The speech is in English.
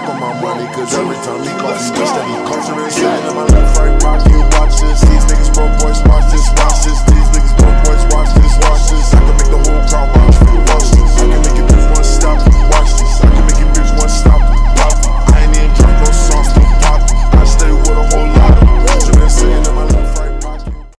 check on my money, cause every time he calls me, steady culture and sitting in my left right pocket, watch